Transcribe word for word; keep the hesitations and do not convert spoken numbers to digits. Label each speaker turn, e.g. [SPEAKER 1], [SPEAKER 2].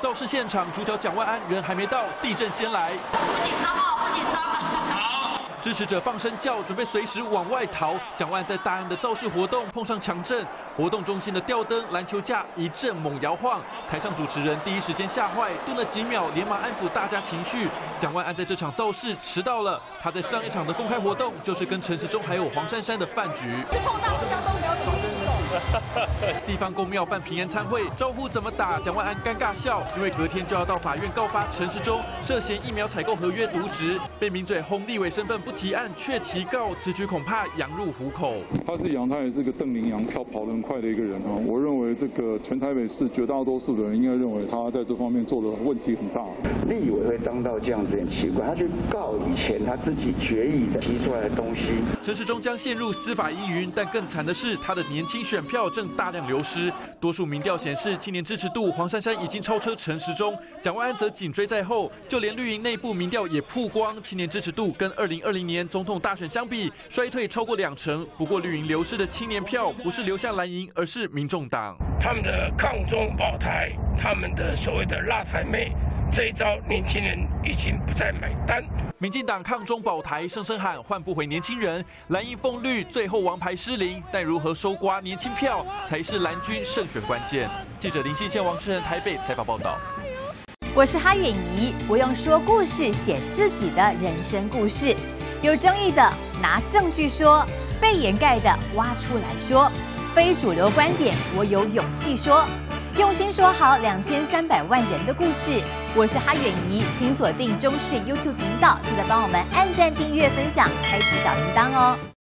[SPEAKER 1] 造势现场，主角蒋万安人还没到，地震先来。
[SPEAKER 2] 不紧张哦，不紧张。好。
[SPEAKER 1] 支持者放声叫，准备随时往外逃。蒋万安在大安的造势活动碰上强震，活动中心的吊灯、篮球架一阵猛摇晃，台上主持人第一时间吓坏，顿了几秒，连忙安抚大家情绪。蒋万安在这场造势迟到了，他在上一场的公开活动就是跟陈时中还有黄珊珊的饭局。
[SPEAKER 3] 碰到互相都不要走。
[SPEAKER 1] 地方公庙办平安参会，招呼怎么打？蒋万安尴尬笑，因为隔天就要到法院告发陈时中涉嫌疫苗采购合约渎职，被名嘴轰立委身份不提案却提告，此举恐怕羊入虎口。
[SPEAKER 4] 他是羊，他也是个瞪羚羊，跳跑得很快的一个人啊。我认为这个全台北市绝大多数的人应该认为他在这方面做的问题很大。
[SPEAKER 5] 立委会当到这样子很奇怪，他去告以前他自己决议的提出来的东西。
[SPEAKER 1] 陈时中将陷入司法疑云，但更惨的是他的年轻选票正大量流失。多数民调显示，青年支持度黄珊珊已经超车陈时中，蒋万安则紧追在后。就连绿营内部民调也曝光，青年支持度跟二零二零年总统大选相比衰退超过两成。不过绿营流失的青年票不是流向蓝营，而是民众党。
[SPEAKER 6] 他们的抗中保台，他们的所谓的辣台妹，这一招年轻人已经不再买单。
[SPEAKER 1] 民进党抗中保台，声声喊换不回年轻人。蓝营凤绿最后王牌失灵，但如何收刮年轻票，才是蓝军胜选关键。记者林信宪、王志仁台北采访报道。
[SPEAKER 7] 我是哈远怡，不用说故事，写自己的人生故事。有争议的拿证据说，被掩盖的挖出来说，非主流观点我有勇气说。用心说好两千三百万人的故事，我是哈远怡，请锁定中视 YouTube 频道，记得帮我们按赞、订阅、分享，开启小铃铛哦。